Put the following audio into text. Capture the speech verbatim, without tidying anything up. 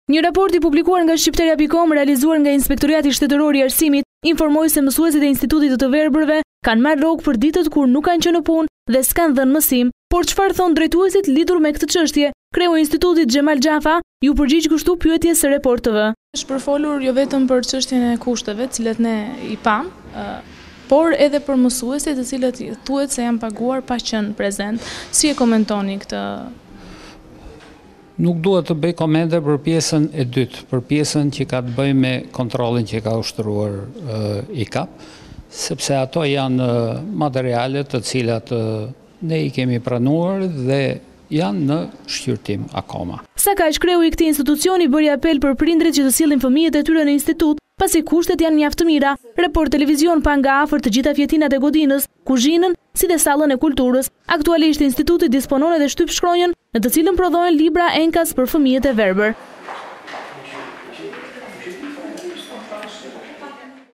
Një raport i publikuar nga Shqiptaria punkt com realizuar nga Inspektorati Shtetëror i Arsimit informoi se mësuesit e Institutit të Verbërve kanë marrë rrogë për ditët kur nuk kanë qenë në punë dhe s'kanë dhënë mësim, por çfarë thon drejtuesit lidhur me këtë çështje? Kreu i Institutit Xhemal Xhafa ju përgjigj kështu pyetjes së Report T V. Është përfolur jo vetëm për çështjen e kushteve, të cilat ne i pam, por edhe për mësuesit të cilët thuhet se janë paguar pa qenë prezent. Si e komentoni këtë? Nuk duhet të bëj komente për pjesën e dytë, për pjesën që ka të bëjë me kontrollin që ka ushtruar uh, I K A P, sepse ato janë uh, materiale të cilat uh, ne I kemi pranuar dhe janë në shqyrtim akoma. Sa kaq kreu I këtij institucioni bëri apel për prindrit që të sillin fëmijët e tyre në institut, pasi kushtet janë mjaft të mira. Report Televizion pa nga afër të gjitha fjetinat e godinës, kuzhinën, si dhe sallën e kulturës. Aktualisht instituti disponon edhe shtyp shkronjën, në të cilën prodhohen libra enkas për fëmijët e verbër.